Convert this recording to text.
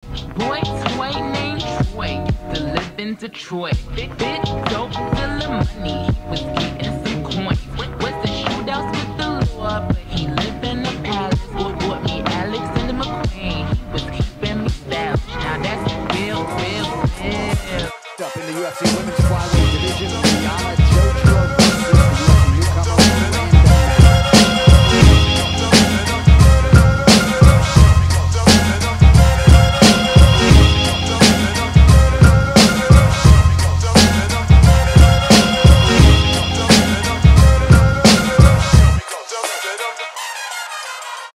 Boy toy named Troy, used to live in Detroit. Bit dope, still money, he was getting